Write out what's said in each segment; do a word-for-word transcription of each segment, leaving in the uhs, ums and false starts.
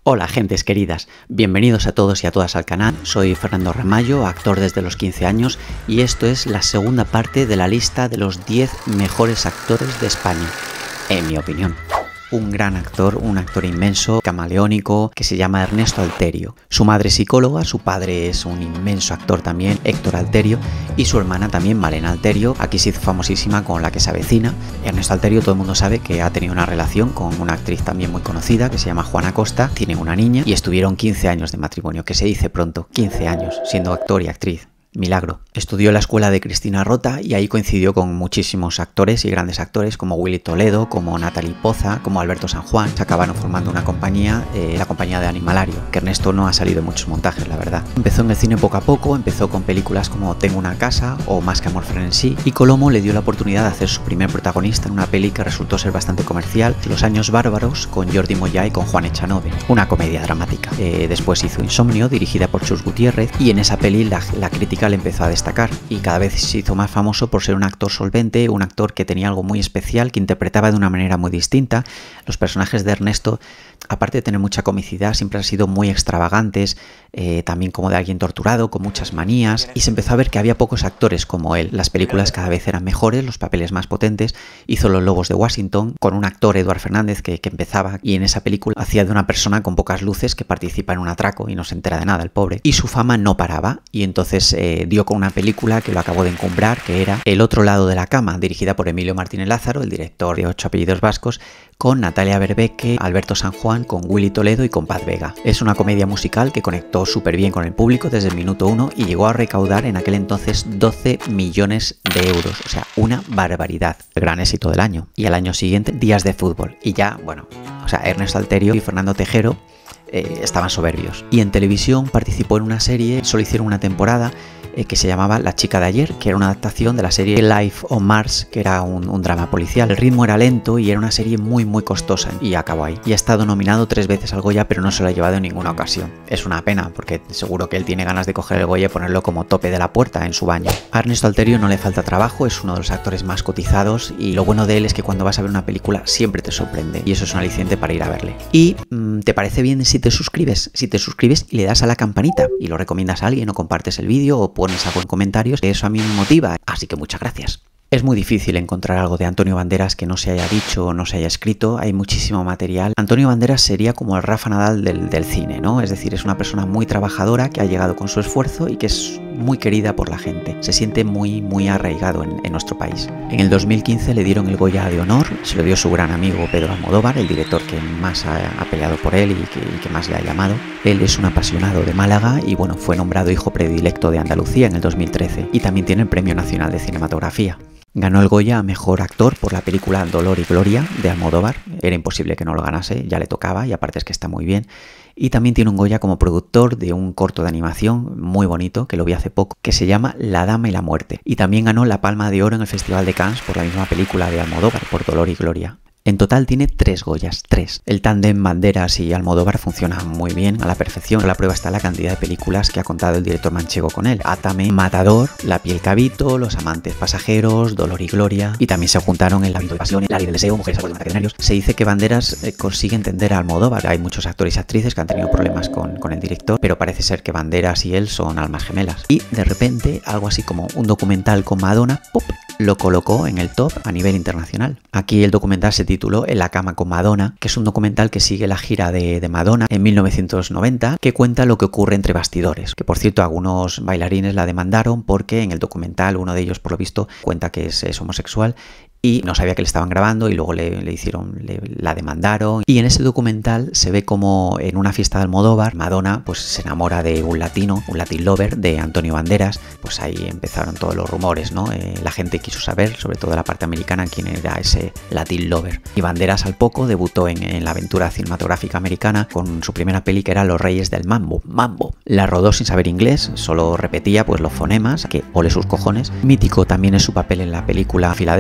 Hola gentes queridas, bienvenidos a todos y a todas al canal. Soy Fernando Ramallo, actor desde los quince años, y esto es la segunda parte de la lista de los diez mejores actores de España, en mi opinión. Un gran actor, un actor inmenso, camaleónico, que se llama Ernesto Alterio. Su madre es psicóloga, su padre es un inmenso actor también, Héctor Alterio, y su hermana también, Malena Alterio. Aquí se hizo famosísima con La que se avecina. Ernesto Alterio, todo el mundo sabe que ha tenido una relación con una actriz también muy conocida, que se llama Juana Costa. Tienen una niña y estuvieron quince años de matrimonio, que se dice pronto, quince años, siendo actor y actriz. Milagro. Estudió en la escuela de Cristina Rota y ahí coincidió con muchísimos actores y grandes actores como Willy Toledo, como Natalie Poza, como Alberto San Juan. Se acabaron formando una compañía, eh, la compañía de Animalario, que Ernesto no ha salido en muchos montajes, la verdad. Empezó en el cine poco a poco, empezó con películas como Tengo una casa o Más que amor frenesí, y Colomo le dio la oportunidad de hacer su primer protagonista en una peli que resultó ser bastante comercial, Los años bárbaros, con Jordi Moya y con Juan Echanove, una comedia dramática. Eh, después hizo Insomnio, dirigida por Chus Gutiérrez, y en esa peli la, la crítica le empezó a destacar y cada vez se hizo más famoso por ser un actor solvente, un actor que tenía algo muy especial, que interpretaba de una manera muy distinta. Los personajes de Ernesto, aparte de tener mucha comicidad, siempre han sido muy extravagantes, eh, también como de alguien torturado, con muchas manías, y se empezó a ver que había pocos actores como él. Las películas cada vez eran mejores, los papeles más potentes. Hizo Los lobos de Washington con un actor, Eduard Fernández, que, que empezaba, y en esa película hacía de una persona con pocas luces que participa en un atraco y no se entera de nada, el pobre. Y su fama no paraba, y entonces eh, dio con una película que lo acabó de encumbrar, que era El otro lado de la cama, dirigida por Emilio Martínez Lázaro, el director de Ocho apellidos vascos, con Natalia Berbeque, Alberto San Juan, con Willy Toledo y con Paz Vega. Es una comedia musical que conectó súper bien con el público desde el minuto uno y llegó a recaudar en aquel entonces doce millones de euros, o sea, una barbaridad. El gran éxito del año. Y al año siguiente, Días de fútbol. Y ya, bueno, o sea, Ernesto Alterio y Fernando Tejero eh, estaban soberbios. Y en televisión participó en una serie, solo hicieron una temporada, que se llamaba La chica de ayer, que era una adaptación de la serie Life on Mars, que era un, un drama policial. El ritmo era lento y era una serie muy muy costosa, y acabó ahí. Y ha estado nominado tres veces al Goya, pero no se lo ha llevado en ninguna ocasión. Es una pena, porque seguro que él tiene ganas de coger el Goya y ponerlo como tope de la puerta en su baño. A Ernesto Alterio no le falta trabajo, es uno de los actores más cotizados, y lo bueno de él es que cuando vas a ver una película siempre te sorprende, y eso es un aliciente para ir a verle. Y mmm, ¿te parece bien si te suscribes? Si te suscribes y le das a la campanita y lo recomiendas a alguien, o compartes el vídeo, o pones algo en comentarios, que eso a mí me motiva, así que muchas gracias. Es muy difícil encontrar algo de Antonio Banderas que no se haya dicho o no se haya escrito, hay muchísimo material. Antonio Banderas sería como el Rafa Nadal del, del cine, ¿no? Es decir, es una persona muy trabajadora que ha llegado con su esfuerzo y que es muy querida por la gente. Se siente muy, muy arraigado en, en nuestro país. En el dos mil quince le dieron el Goya de honor, se lo dio su gran amigo Pedro Almodóvar, el director que más ha, ha peleado por él y que, y que más le ha llamado. Él es un apasionado de Málaga y bueno, fue nombrado hijo predilecto de Andalucía en el dos mil trece y también tiene el Premio Nacional de Cinematografía. Ganó el Goya a Mejor Actor por la película Dolor y Gloria de Almodóvar. Era imposible que no lo ganase, ya le tocaba, y aparte es que está muy bien. Y también tiene un Goya como productor de un corto de animación muy bonito, que lo vi hace poco, que se llama La Dama y la Muerte. Y también ganó la Palma de Oro en el Festival de Cannes por la misma película de Almodóvar, por Dolor y Gloria. En total tiene tres Goyas, tres. El tándem Banderas y Almodóvar funciona muy bien, a la perfección. La prueba está en la cantidad de películas que ha contado el director manchego con él. Átame, Matador, La piel cabito, Los amantes pasajeros, Dolor y Gloria. Y también se juntaron en La vida y pasión, La ley del deseo, Mujeres a bordo de Catenarios. Se dice que Banderas eh, consigue entender a Almodóvar. Hay muchos actores y actrices que han tenido problemas con, con el director, pero parece ser que Banderas y él son almas gemelas. Y de repente, algo así como un documental con Madonna, ¡pop!, lo colocó en el top a nivel internacional. Aquí el documental se tituló En la cama con Madonna, que es un documental que sigue la gira de, de Madonna en mil novecientos noventa, que cuenta lo que ocurre entre bastidores. Que por cierto, algunos bailarines la demandaron porque en el documental uno de ellos, por lo visto, cuenta que es, es homosexual y no sabía que le estaban grabando, y luego le, le hicieron, le, la demandaron. Y en ese documental se ve como en una fiesta de Almodóvar, Madonna pues se enamora de un latino, un Latin lover de Antonio Banderas. Pues ahí empezaron todos los rumores, ¿no? Eh, la gente quiso saber, sobre todo la parte americana, quién era ese Latin lover. Y Banderas al poco debutó en, en la aventura cinematográfica americana con su primera peli, que era Los Reyes del Mambo, Mambo. La rodó sin saber inglés, solo repetía pues los fonemas, que ole sus cojones. Mítico también es su papel en la película Filadelfia, con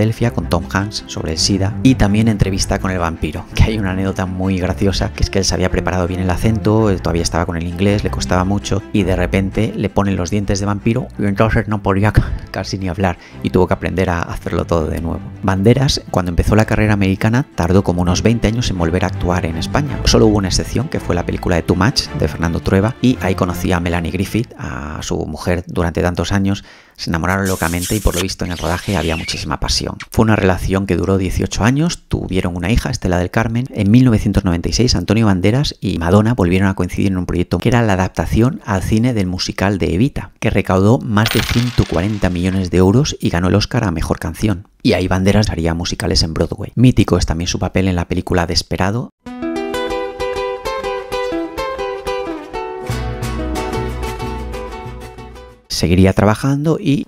con Tom Hanks sobre el SIDA, y también Entrevista con el vampiro, que hay una anécdota muy graciosa, que es que él se había preparado bien el acento, él todavía estaba con el inglés, le costaba mucho, y de repente le ponen los dientes de vampiro y entonces no podía casi ni hablar y tuvo que aprender a hacerlo todo de nuevo. Banderas, cuando empezó la carrera americana, tardó como unos veinte años en volver a actuar en España. Solo hubo una excepción, que fue la película de Too Much, de Fernando Trueba, y ahí conocí a Melanie Griffith, a su mujer durante tantos años. Se enamoraron locamente y por lo visto en el rodaje había muchísima pasión. Fue una relación que duró dieciocho años, tuvieron una hija, Estela del Carmen. En mil novecientos noventa y seis, Antonio Banderas y Madonna volvieron a coincidir en un proyecto que era la adaptación al cine del musical de Evita, que recaudó más de ciento cuarenta millones de euros y ganó el Oscar a Mejor Canción. Y ahí Banderas haría musicales en Broadway. Mítico es también su papel en la película Desperado. Seguiría trabajando y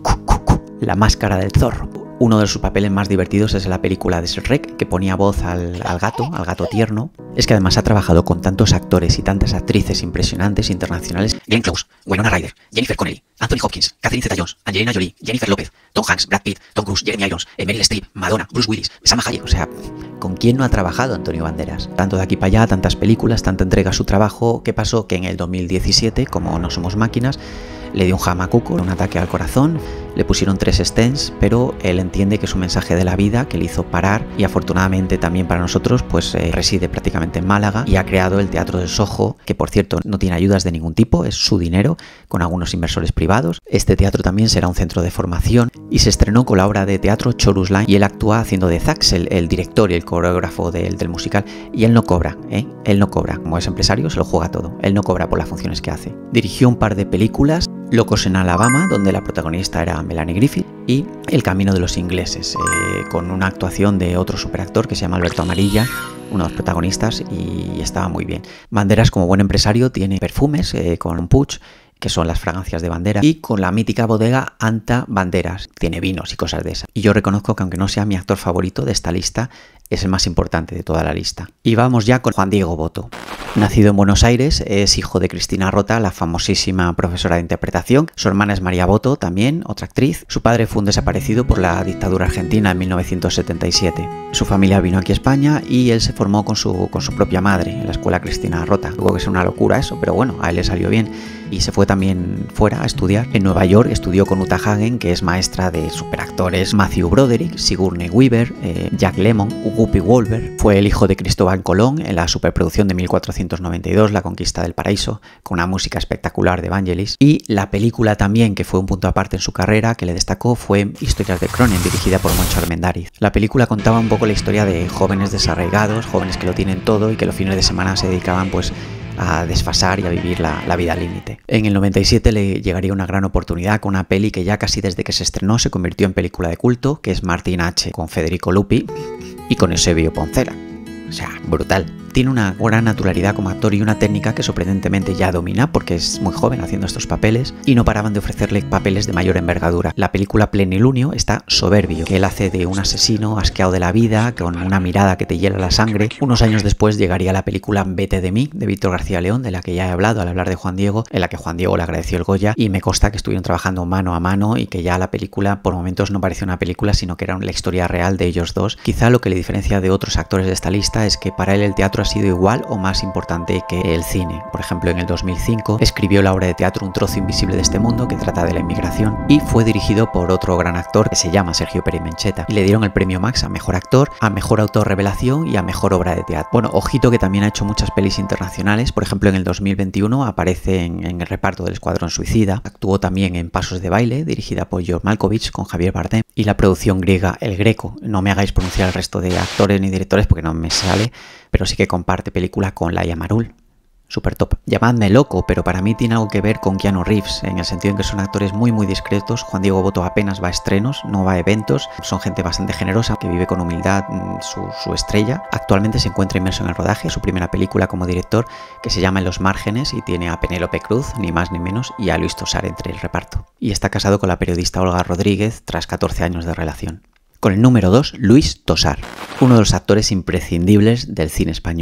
La máscara del zorro. Uno de sus papeles más divertidos es en la película de Shrek, que ponía voz al, al gato, al gato tierno. Es que además ha trabajado con tantos actores y tantas actrices impresionantes internacionales. Glenn Close, Winona Ryder, Jennifer Connelly, Anthony Hopkins, Catherine Zeta-Jones, Angelina Jolie, Jennifer López, Tom Hanks, Brad Pitt, Tom Cruise, Jeremy Irons, Meryl Streep, Madonna, Bruce Willis, Salma Hayek. O sea, ¿con quién no ha trabajado Antonio Banderas? Tanto de aquí para allá, tantas películas, tanta entrega a su trabajo. ¿Qué pasó? Que en el dos mil diecisiete, como no somos máquinas, le dio un jamacuco, un ataque al corazón, le pusieron tres stents, pero él entiende que es un mensaje de la vida que le hizo parar, y afortunadamente también para nosotros pues eh, reside prácticamente en Málaga y ha creado el Teatro del Soho, que por cierto no tiene ayudas de ningún tipo, es su dinero, con algunos inversores privados. Este teatro también será un centro de formación y se estrenó con la obra de teatro Chorus Line, y él actúa haciendo de Zax, el, el director y el coreógrafo del, del musical, y él no cobra, ¿eh? Él no cobra, como es empresario se lo juega todo, él no cobra por las funciones que hace. Dirigió un par de películas, Locos en Alabama, donde la protagonista era Melanie Griffith, y El camino de los ingleses, eh, con una actuación de otro superactor que se llama Alberto Amarilla, uno de los protagonistas, y estaba muy bien. Banderas, como buen empresario, tiene perfumes eh, con Puig, que son las fragancias de Banderas, y con la mítica bodega Anta Banderas, tiene vinos y cosas de esas. Y yo reconozco que aunque no sea mi actor favorito de esta lista, es el más importante de toda la lista. Y vamos ya con Juan Diego Botto. Nacido en Buenos Aires, es hijo de Cristina Rota, la famosísima profesora de interpretación. Su hermana es María Botto, también otra actriz. Su padre fue un desaparecido por la dictadura argentina en mil novecientos setenta y siete. Su familia vino aquí a España y él se formó con su, con su propia madre en la escuela Cristina Rota. Tuvo que ser una locura eso, pero bueno, a él le salió bien. Y se fue también fuera a estudiar. En Nueva York estudió con Uta Hagen, que es maestra de superactores Matthew Broderick, Sigourney Weaver, eh, Jack Lemmon, Whoopi Goldberg. Fue el hijo de Cristóbal Colón en la superproducción de mil cuatrocientos noventa y dos, La conquista del paraíso, con una música espectacular de Vangelis. Y la película también, que fue un punto aparte en su carrera, que le destacó, fue Historias de Cronen, dirigida por Moncho Armendáriz. La película contaba un poco la historia de jóvenes desarraigados, jóvenes que lo tienen todo y que los fines de semana se dedicaban pues a desfasar y a vivir la, la vida al límite. En el noventa y siete le llegaría una gran oportunidad con una peli que ya casi desde que se estrenó se convirtió en película de culto, que es Martin H. con Federico Lupi y con Eusebio Poncela. O sea, brutal. Tiene una gran naturalidad como actor y una técnica que sorprendentemente ya domina porque es muy joven haciendo estos papeles, y no paraban de ofrecerle papeles de mayor envergadura. La película Plenilunio está soberbio, que él hace de un asesino asqueado de la vida, con una mirada que te hiela la sangre. Unos años después llegaría la película Vete de mí, de Víctor García León, de la que ya he hablado al hablar de Juan Diego, en la que Juan Diego le agradeció el Goya, y me consta que estuvieron trabajando mano a mano y que ya la película por momentos no parecía una película, sino que era la historia real de ellos dos. Quizá lo que le diferencia de otros actores de esta lista es que para él el teatro ha sido igual o más importante que el cine. Por ejemplo, en el dos mil cinco escribió la obra de teatro Un trozo invisible de este mundo, que trata de la inmigración, y fue dirigido por otro gran actor que se llama Sergio Pérez Mencheta, y le dieron el premio Max a Mejor Actor, a Mejor Autor Revelación y a Mejor Obra de Teatro. Bueno, ojito que también ha hecho muchas pelis internacionales. Por ejemplo, en el dos mil veintiuno aparece en, en el reparto del Escuadrón Suicida, actuó también en Pasos de baile, dirigida por George Malkovich con Javier Bardem, y la producción griega El Greco. No me hagáis pronunciar el resto de actores ni directores porque no me sale, pero sí que comparte película con Laia Marul. Súper top. Llamadme loco, pero para mí tiene algo que ver con Keanu Reeves, en el sentido en que son actores muy muy discretos. Juan Diego Botto apenas va a estrenos, no va a eventos, son gente bastante generosa, que vive con humildad su, su estrella. Actualmente se encuentra inmerso en el rodaje, su primera película como director, que se llama En los márgenes, y tiene a Penélope Cruz, ni más ni menos, y a Luis Tosar entre el reparto. Y está casado con la periodista Olga Rodríguez, tras catorce años de relación. Con el número dos, Luis Tosar, uno de los actores imprescindibles del cine español.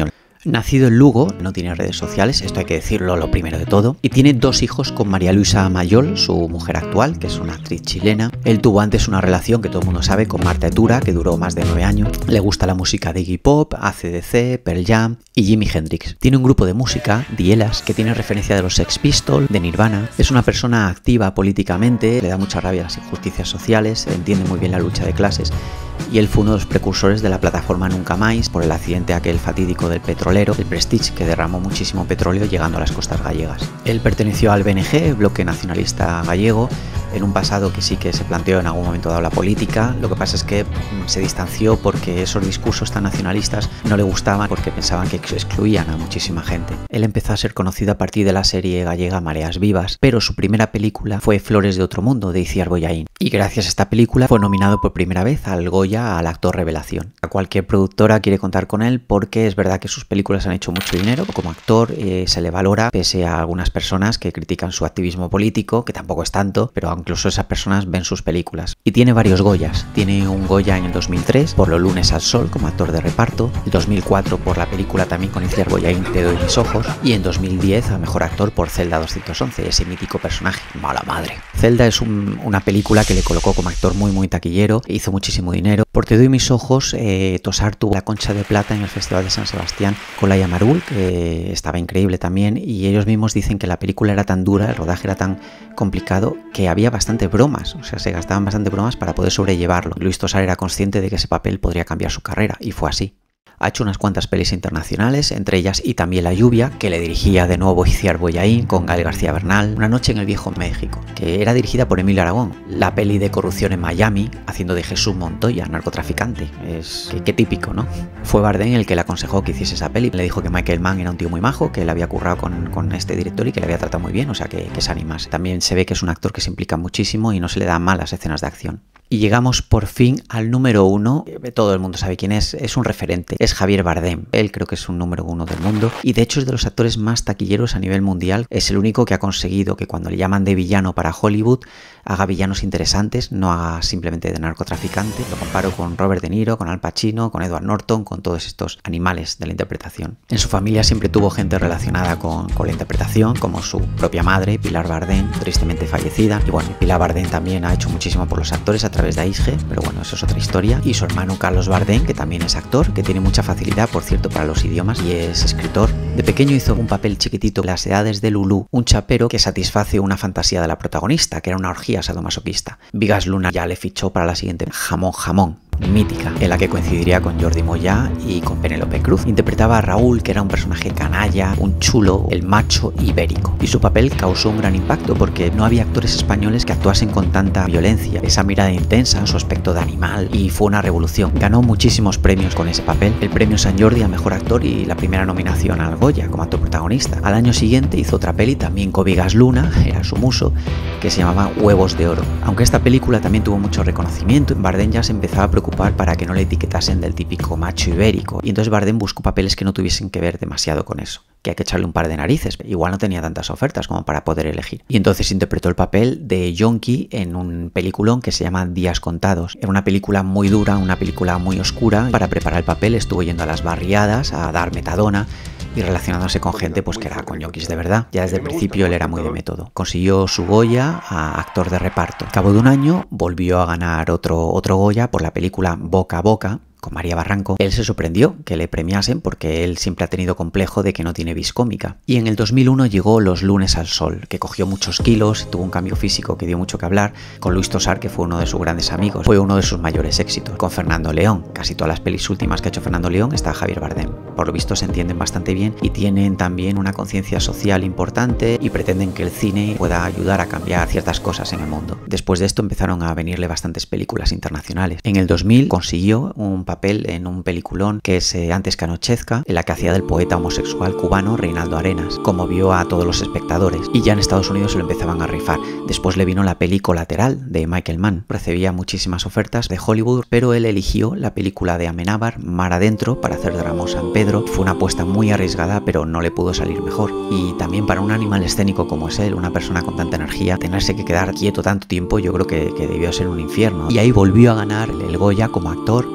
Nacido en Lugo, no tiene redes sociales, esto hay que decirlo lo primero de todo, y tiene dos hijos con María Luisa Mayol, su mujer actual, que es una actriz chilena. Él tuvo antes una relación que todo el mundo sabe con Marta Etura, que duró más de nueve años. Le gusta la música de Iggy Pop, A C D C, Pearl Jam y Jimi Hendrix. Tiene un grupo de música, Dielas, que tiene referencia de los Sex Pistols, de Nirvana. Es una persona activa políticamente, le da mucha rabia a las injusticias sociales, entiende muy bien la lucha de clases. Y él fue uno de los precursores de la plataforma Nunca Máis por el accidente aquel fatídico del petrolero, el Prestige, que derramó muchísimo petróleo llegando a las costas gallegas. Él perteneció al B N G, el Bloque Nacionalista Gallego, en un pasado que sí que se planteó en algún momento dado la política. Lo que pasa es que se distanció porque esos discursos tan nacionalistas no le gustaban, porque pensaban que excluían a muchísima gente. Él empezó a ser conocido a partir de la serie gallega Mareas Vivas, pero su primera película fue Flores de otro mundo, de Iciar Bollaín. Y gracias a esta película fue nominado por primera vez al Goya al actor revelación. A cualquier productora quiere contar con él porque es verdad que sus películas han hecho mucho dinero. Como actor eh, se le valora, pese a algunas personas que critican su activismo político, que tampoco es tanto, pero incluso esas personas ven sus películas. Y tiene varios Goyas. Tiene un Goya en el dos mil tres por Los lunes al sol como actor de reparto, el dos mil cuatro por la película también con Iciar Bollaín, Te doy mis ojos, y en dos mil diez a mejor actor por Celda doscientos once, ese mítico personaje, mala madre. Celda es un, una película que le colocó como actor muy muy taquillero, hizo muchísimo dinero. Por Te doy mis ojos, eh, Tosar tuvo la Concha de Plata en el Festival de San Sebastián con Laia Marul, que estaba increíble también, y ellos mismos dicen que la película era tan dura, el rodaje era tan complicado, que había bastante bromas, o sea, se gastaban bastante bromas para poder sobrellevarlo. Luis Tosar era consciente de que ese papel podría cambiar su carrera, y fue así. Ha hecho unas cuantas pelis internacionales, entre ellas Y también la lluvia, que le dirigía de nuevo Iciar Bollaín con Gael García Bernal, Una noche en el viejo México, que era dirigida por Emilio Aragón, la peli de corrupción en Miami, haciendo de Jesús Montoya, narcotraficante. Es que, qué típico, ¿no? Fue Bardem el que le aconsejó que hiciese esa peli, le dijo que Michael Mann era un tío muy majo, que le había currado con, con este director y que le había tratado muy bien, o sea que, que se animase. También se ve que es un actor que se implica muchísimo y no se le dan malas escenas de acción. Y llegamos por fin al número uno, todo el mundo sabe quién es, es un referente, es Javier Bardem. Él creo que es un número uno del mundo y de hecho es de los actores más taquilleros a nivel mundial. Es el único que ha conseguido que cuando le llaman de villano para Hollywood haga villanos interesantes, no haga simplemente de narcotraficante. Lo comparo con Robert De Niro, con Al Pacino, con Edward Norton, con todos estos animales de la interpretación. En su familia siempre tuvo gente relacionada con, con la interpretación, como su propia madre, Pilar Bardem, tristemente fallecida. Y bueno, Pilar Bardem también ha hecho muchísimo por los actores a través de A I G, pero bueno, eso es otra historia. Y su hermano Carlos Bardem, que también es actor, que tiene mucha facilidad, por cierto, para los idiomas y es escritor. De pequeño hizo un papel chiquitito en Las edades de Lulú, un chapero que satisface una fantasía de la protagonista, que era una orgía sadomasoquista. Vigas Luna ya le fichó para la siguiente Jamón Jamón, mítica, en la que coincidiría con Jordi Moyá y con Penélope Cruz. Interpretaba a Raúl, que era un personaje canalla, un chulo, el macho ibérico. Y su papel causó un gran impacto porque no había actores españoles que actuasen con tanta violencia, esa mirada intensa, su aspecto de animal, y fue una revolución. Ganó muchísimos premios con ese papel, el premio San Jordi a Mejor Actor y la primera nominación al Goya como actor protagonista. Al año siguiente hizo otra peli también con Vigas Luna, era su muso, que se llamaba Huevos de Oro. Aunque esta película también tuvo mucho reconocimiento, Bardem ya se empezaba a preocupar para que no le etiquetasen del típico macho ibérico, y entonces Bardem buscó papeles que no tuviesen que ver demasiado con eso, que hay que echarle un par de narices, igual no tenía tantas ofertas como para poder elegir. Y entonces interpretó el papel de Yonki en un peliculón que se llama Días contados. Era una película muy dura, una película muy oscura. Para preparar el papel estuvo yendo a las barriadas a dar metadona y relacionándose con gente pues que era con yonkis de verdad. Ya desde el principio él era muy de método. Consiguió su Goya a actor de reparto. Al cabo de un año volvió a ganar otro, otro Goya por la película Boca a Boca, con María Barranco. Él se sorprendió que le premiasen porque él siempre ha tenido complejo de que no tiene vis cómica. Y en el dos mil uno llegó Los lunes al sol, que cogió muchos kilos, tuvo un cambio físico que dio mucho que hablar, con Luis Tosar, que fue uno de sus grandes amigos. Fue uno de sus mayores éxitos. Con Fernando León, casi todas las pelis últimas que ha hecho Fernando León está Javier Bardem. Por lo visto se entienden bastante bien y tienen también una conciencia social importante y pretenden que el cine pueda ayudar a cambiar ciertas cosas en el mundo. Después de esto empezaron a venirle bastantes películas internacionales. En el dos mil consiguió un papel en un peliculón que es eh, Antes que anochezca, en la que hacía del poeta homosexual cubano Reinaldo Arenas. Conmovió a todos los espectadores y ya en Estados Unidos se lo empezaban a rifar. Después le vino la peli Colateral de Michael Mann. Recibía muchísimas ofertas de Hollywood, pero él eligió la película de Amenábar, Mar Adentro, para hacer Drama San Pedro. Fue una apuesta muy arriesgada, pero no le pudo salir mejor. Y también para un animal escénico como es él, una persona con tanta energía, tenerse que quedar quieto tanto tiempo, yo creo que, que debió ser un infierno. Y ahí volvió a ganar el Goya como actor principal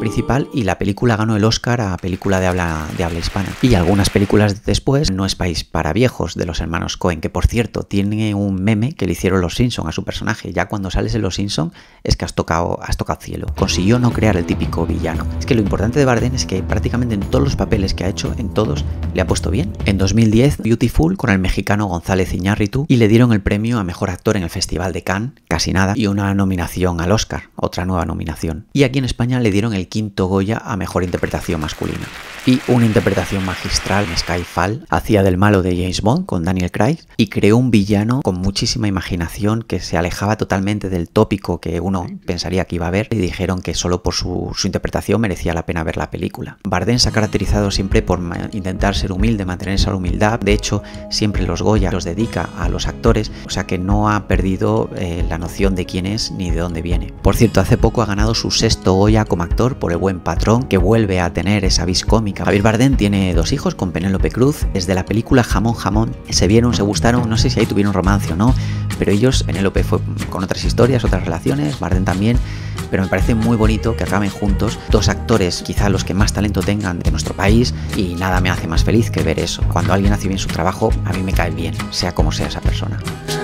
festival y la película ganó el Oscar a película de habla, de habla hispana. Y algunas películas después, No es país para viejos, de los hermanos Coen, que por cierto tiene un meme que le hicieron los Simpson a su personaje. Ya cuando sales en los Simpson es que has tocado, has tocado cielo. Consiguió no crear el típico villano. Es que lo importante de Bardem es que prácticamente en todos los papeles que ha hecho, en todos, le ha puesto bien. En dos mil diez, Beautiful con el mexicano González Iñárritu y le dieron el premio a Mejor Actor en el Festival de Cannes, casi nada, y una nominación al Oscar, otra nueva nominación. Y aquí en España le dieron el quinto Goya a Mejor Interpretación Masculina. Y una interpretación magistral en Skyfall, hacía del malo de James Bond con Daniel Craig y creó un villano con muchísima imaginación que se alejaba totalmente del tópico que uno pensaría que iba a ver, y dijeron que solo por su, su interpretación merecía la pena ver la película. Bardem se ha caracterizado siempre por intentar ser humilde, mantener esa humildad. De hecho, siempre los Goya los dedica a los actores, o sea que no ha perdido eh, la noción de quién es ni de dónde viene. Por cierto, hace poco ha ganado su sexto Goya como actor por El buen patrón, que vuelve a tener esa vis cómica. Javier Bardem tiene dos hijos con Penélope Cruz. Desde la película Jamón Jamón se vieron, se gustaron, no sé si ahí tuvieron romance o no, pero ellos, Penélope fue con otras historias, otras relaciones, Bardem también, pero me parece muy bonito que acaben juntos dos actores, quizá los que más talento tengan de nuestro país, y nada me hace más feliz que ver eso. Cuando alguien hace bien su trabajo, a mí me cae bien, sea como sea esa persona.